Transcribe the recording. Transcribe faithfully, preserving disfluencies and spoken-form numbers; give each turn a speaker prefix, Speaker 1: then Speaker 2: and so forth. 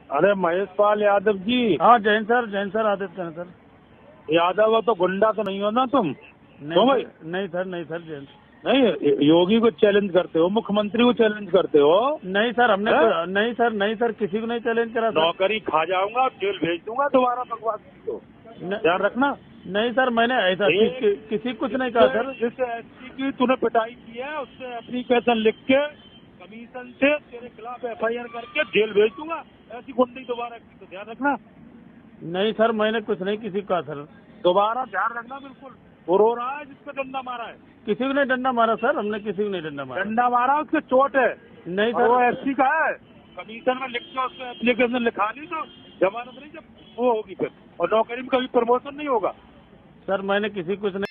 Speaker 1: अरे महेश पाल यादव जी।
Speaker 2: हाँ Jain sir, Jain sir Aditya हैं सर।
Speaker 1: यादव हो तो गुंडा तो नहीं हो ना तुम?
Speaker 2: नहीं भाई, नहीं सर, नहीं सर जैन।
Speaker 1: नहीं, योगी को चैलेंज करते हो, मुख्यमंत्री को चैलेंज करते हो?
Speaker 2: नहीं सर, हमने
Speaker 1: है?
Speaker 2: नहीं सर, नहीं सर, किसी को नहीं चैलेंज करा सर।
Speaker 1: नौकरी खा जाऊंगा, जेल भेज दूंगा दोबारा बकवास को, ध्यान रखना।
Speaker 2: नहीं सर, मैंने ऐसा कि, कि, किसी कुछ नहीं कहा सर।
Speaker 1: जिस एसपी की तूने पिटाई की है उससे एप्लीकेशन लिख के कमीशन से तेरे खिलाफ एफ आई आर करके जेल भेज दूंगा। ऐसी गुंडी दोबारा की तो ध्यान रखना।
Speaker 2: नहीं सर, मैंने कुछ नहीं किसी को कहा सर।
Speaker 1: दोबारा ध्यान रखना बिल्कुल। वो रो रहा है जिसको डंडा मारा है।
Speaker 2: किसी को नहीं डंडा मारा सर, हमने किसी को नहीं डंडा मारा।
Speaker 1: डंडा मारा उसके चोट है।
Speaker 2: नहीं सर,
Speaker 1: वो एसपी का है, कमीशन में लिख के उसको एप्लीकेशन लिखा ली तो जमानत नहीं, जब वो होगी फिर, और नौकरी में कभी प्रमोशन नहीं होगा।
Speaker 2: सर मैंने किसी कुछ नहीं